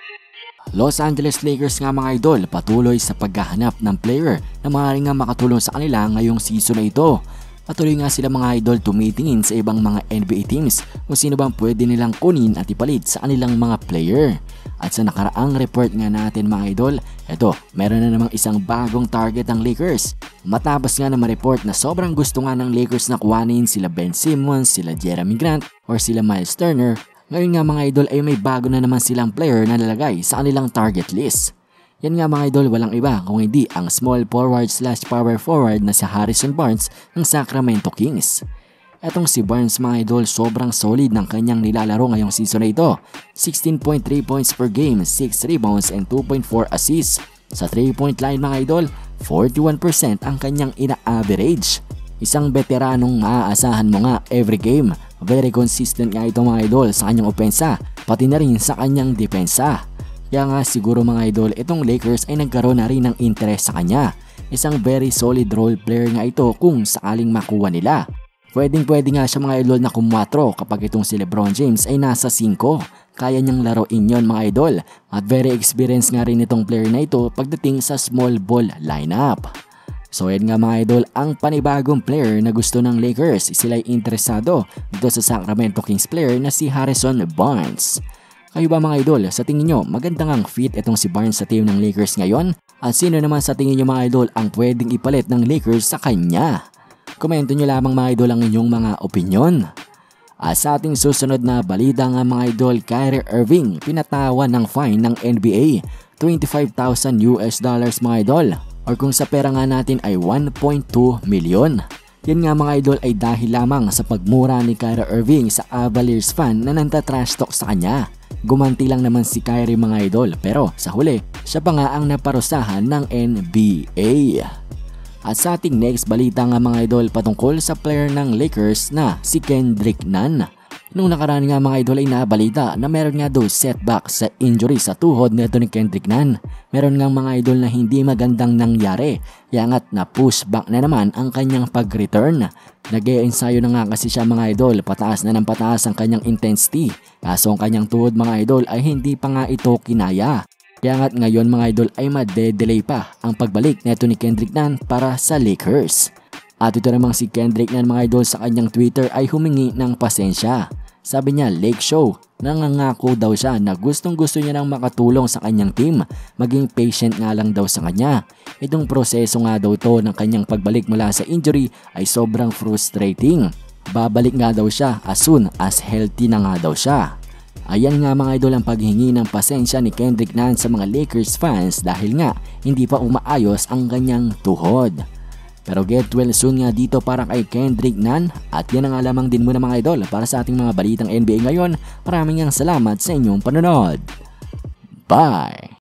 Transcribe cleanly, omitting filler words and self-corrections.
Los Angeles Lakers nga mga idol patuloy sa paghahanap ng player na maaaring nga makatulong sa kanila ngayong season na ito. Patuloy nga sila mga idol tumitingin sa ibang mga NBA teams kung sino bang pwede nilang kunin at ipalit sa kanilang mga player. At sa nakaraang report nga natin mga idol, eto meron na namang isang bagong target ang Lakers. Matapos nga na ma-report na sobrang gusto nga ng Lakers na kuhanin sila Ben Simmons, sila Jeremy Grant or sila Miles Turner. Ngayon nga mga idol ay may bago na naman silang player na lalagay sa kanilang target list. Yan nga mga idol walang iba kung hindi ang small forward / power forward na si Harrison Barnes ng Sacramento Kings. Etong si Barnes mga idol sobrang solid ng kanyang nilalaro ngayong season na ito. 16.3 points per game, 6 rebounds and 2.4 assists. Sa 3-point line mga idol, 41% ang kanyang ina-average. Isang veteranong maaasahan mo nga every game. Very consistent nga ito mga idol sa kanyang opensa, pati na rin sa kanyang depensa. Kaya nga siguro mga idol, itong Lakers ay nagkaroon na rin ng interest sa kanya. Isang very solid role player nga ito kung sakaling makuha nila. Pwede nga siya mga idol na kumwatro kapag itong si LeBron James ay nasa 5. Kaya niyang laruin yon mga idol. At very experienced nga rin itong player na ito pagdating sa small ball lineup. So yan nga mga idol ang panibagong player na gusto ng Lakers. Sila ay interesado dito sa Sacramento Kings player na si Harrison Barnes. Kayo ba mga idol, sa tingin nyo magandang ang fit itong si Barnes sa team ng Lakers ngayon? At sino naman sa tingin nyo mga idol ang pwedeng ipalit ng Lakers sa kanya? Komento nyo lamang mga idol ang inyong mga opinyon. At sa ating susunod na balita nga mga idol, Kyrie Irving pinatawan ng fine ng NBA $25,000 mga idol. Or kung sa pera nga natin ay 1.2 milyon. Yan nga mga idol ay dahil lamang sa pagmura ni Kyrie Irving sa Cavaliers fan na nanta-trash talk sa kanya. Gumanti lang naman si Kyrie mga idol pero sa huli siya pa nga ang naparusahan ng NBA. At sa ating next balita nga mga idol patungkol sa player ng Lakers na si Kendrick Nunn. Nung nakaraan nga mga idol ay nabalita na meron nga daw setback sa injury sa tuhod nito ni Kendrick Nunn. Meron nga mga idol na hindi magandang nangyari. Kaya nga't na-push back na naman ang kanyang pag-return. Nag-e-ensayo na nga kasi siya mga idol, pataas na ng pataas ang kanyang intensity. Kaso ang kanyang tuhod mga idol ay hindi pa nga ito kinaya. Kaya nga't ngayon mga idol ay made-delay pa ang pagbalik nito ni Kendrick Nunn para sa Lakers. At ito namang si Kendrick Nunn mga idol sa kanyang Twitter ay humingi ng pasensya. Sabi niya Lake Show, nangangako daw siya na gustong gusto niya nang makatulong sa kanyang team. Maging patient nga lang daw sa kanya. Itong proseso nga daw to ng kanyang pagbalik mula sa injury ay sobrang frustrating. Babalik nga daw siya as soon as healthy na nga daw siya. Ayan nga mga idol ang paghingi ng pasensya ni Kendrick Nunn sa mga Lakers fans dahil nga hindi pa umaayos ang kanyang tuhod. Pero get well soon nga dito para kay Kendrick Nunn. At yan ang alamang din muna mga idol para sa ating mga balitang NBA ngayon. Maraming salamat sa inyong panonood. Bye!